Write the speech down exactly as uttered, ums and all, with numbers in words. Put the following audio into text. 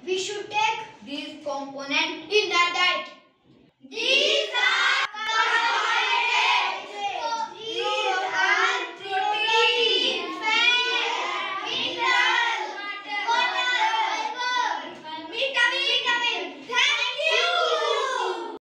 We should take these components in the diet. These